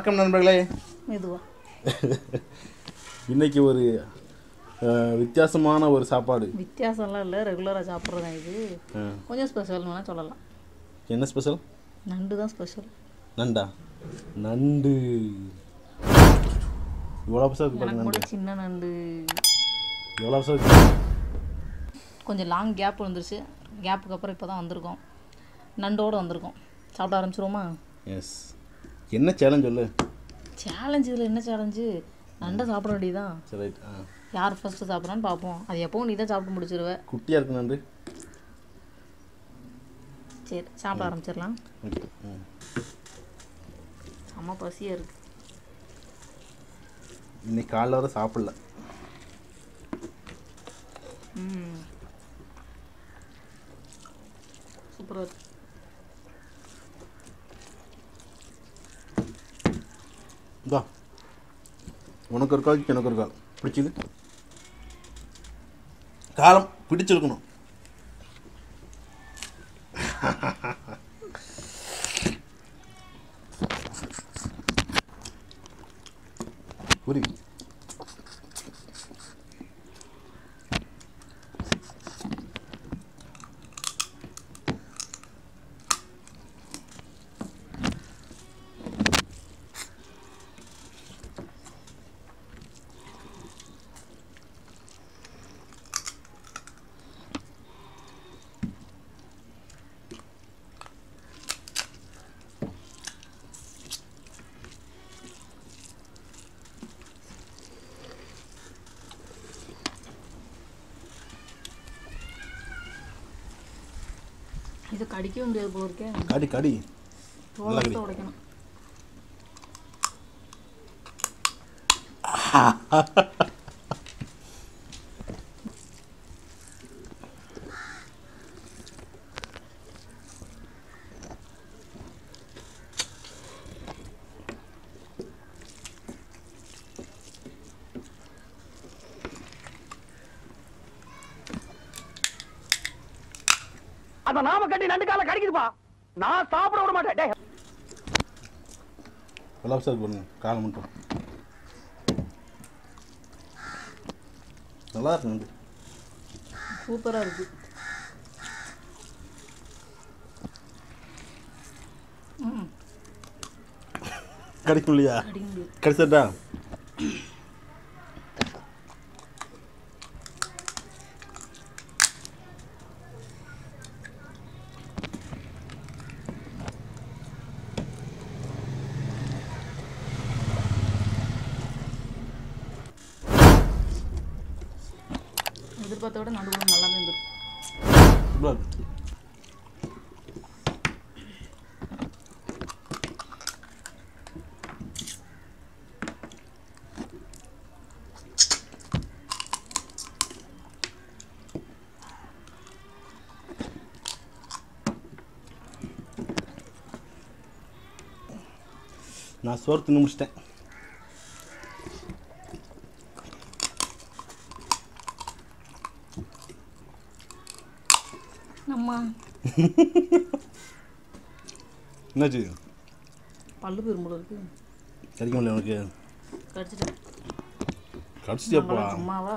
வணக்கம் நண்பர்களே. மெதுவா இன்னைக்கு ஒரு வித்தியாசமான ஒரு சாப்பாடு. வித்தியாசம்லாம் இல்லை, ரெகுலராக சாப்பிட்றது தான். இது கொஞ்சம் ஸ்பெஷல்னு சொல்லலாம். என்ன ஸ்பெஷல்? நண்டு தான் ஸ்பெஷல். நண்டா? நண்டு எவ்வளோ பெருசாக இருக்கு பாருங்க. நண்டு சின்ன நண்டு எவ்வளோ பெருசாக இருக்கு. கொஞ்சம் லாங் கேப் வந்துருச்சு. கேப்புக்கு அப்புறம் இப்போ தான் வந்திருக்கோம். நண்டோடு வந்திருக்கோம். சாப்பிட ஆரம்பிச்சிருவோமா? எஸ். என்ன சேலஞ்ச் சொல்லு. சேலஞ்சு இதில் என்ன சேலஞ்சு? நண்டை சாப்பிட வேண்டியதுதான். சரி, ரைட். யார் ஃபஸ்ட்டு சாப்பிட்றான்னு பார்ப்போம். அது எப்போவும் நீ தான் சாப்பிட்டு முடிச்சிருவேன். குட்டியாக இருக்கு நண்டு. சரி, சாப்பிட ஆரம்பிச்சிடலாம். செம்ம பசியாக இருக்குது. இன்னைக்கு காலைல வர சாப்பிடல. சூப்பராக இருக்கு. இதா உனக்கு ஒரு கால் எனக்கு ஒரு கால் பிடிச்சிது. காலம் பிடிச்சிருக்கணும். புரியுது. இதை கடிக்க முடியாது போல இருக்கேன். கடி கடி தோலத்தை உடைக்கணும். அந்த நாம கட்டி நண்டு கால கடிக்குதுப்பா. நான் சாப்பிட விட மாட்டேன். கொலாப்ஸாக பண்ணுங்க காலம் மட்டும். நல்லா இருக்கு நண்டு. சூப்பராக இருக்கு. கடிக்கும் இல்லையா? கடிக்க முடியாது. கடிச்சட்டா? எதிர்பார்த்த விட நடு கூட நல்லா இருந்திருக்கு. நான் சோறு தின்னு முடிச்சிட்டேன். அம்மா என்னாச்சு? பல்லு பெரும்போல இருக்கு. கடிக்க முடியல உனக்கு? கடிச்சிட்டேன். கடிச்சிட்டியாப்பா? அம்மாவா?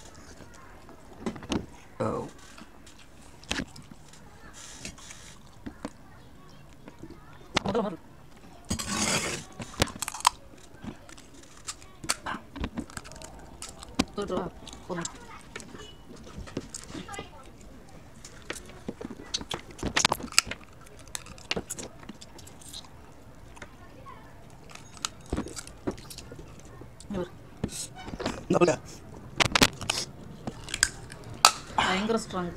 பயங்கர ஸ்ட்ராங்.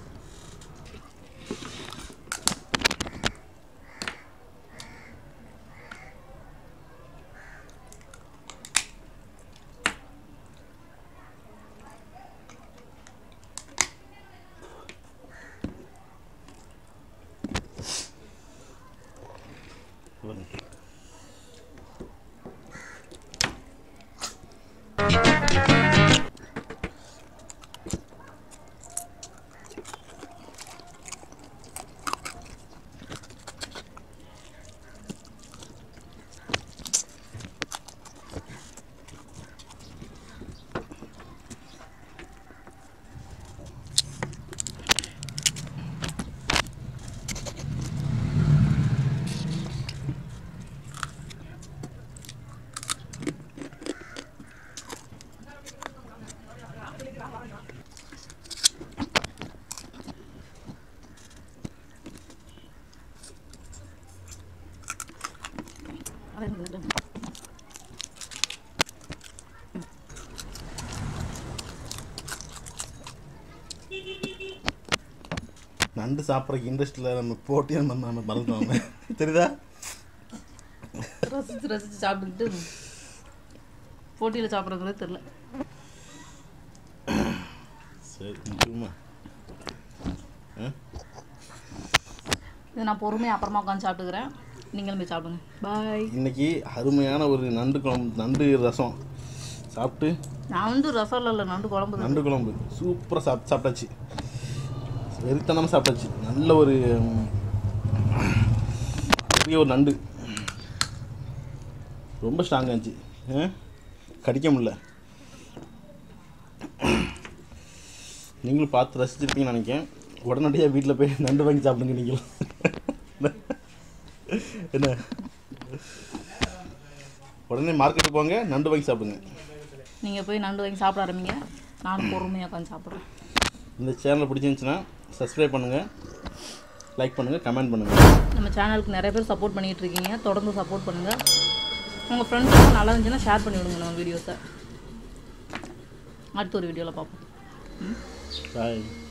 நண்டு சாப்பிட்றக்கு இன்ட்ரெஸ்ட்டில் நம்ம போட்டியாக நம்ம மறந்துடுவாங்க. தெரியுதா? ரசித்து ரசித்து சாப்பிட்டுக்கிட்டு போட்டியில் சாப்பிட்றதுலே தெரில. சரி சும்மா இது நான் பொறுமையாக அப்புறமா உட்காந்து சாப்பிட்டுக்கிறேன். நீங்களும் போய் சாப்பிடுங்க. பாய். இன்றைக்கி அருமையான ஒரு நண்டு குழம்பு, நண்டு ரசம் சாப்பிட்டு. நண்டு ரசம் இல்லை, நண்டு குழம்பு. நண்டு குழம்பு சூப்பராக சாப்பிட்டாச்சு. வெறித்தனமாக சாப்பிட்டாச்சு. நல்ல ஒரு பெரிய ஒரு நண்டு, ரொம்ப ஸ்ட்ராங்காக இருந்துச்சு. கடிக்க முடியல. நீங்களும் பார்த்து ரசிச்சிருப்பீங்கன்னு நினைக்கிறேன். உடனடியாக வீட்டில் போய் நண்டு வாங்கி சாப்பிடுங்க நீங்களும். என்ன, உடனே மார்க்கெட்டுக்கு போங்க, நண்டு வாங்கி சாப்பிடுங்க. நீங்கள் போய் நண்டு வாங்கி சாப்பிட ஆரம்பிங்க. நானும் பொறுமையாக உட்காந்து சாப்பிட்றேன். இந்த சேனல் பிடிச்சிருந்துச்சுன்னா சப்ஸ்கிரைப் பண்ணுங்கள், லைக் பண்ணுங்கள், கமெண்ட் பண்ணுங்கள். நம்ம சேனலுக்கு நிறைய பேர் சப்போர்ட் பண்ணிகிட்டு இருக்கீங்க. தொடர்ந்து சப்போர்ட் பண்ணுங்கள். உங்கள் ஃப்ரெண்ட்ஸுக்கு நல்லா இருந்துச்சுன்னா ஷேர் பண்ணி விடுங்க நம்ம வீடியோஸை. அடுத்த ஒரு வீடியோவில் பார்ப்போம். பாய்.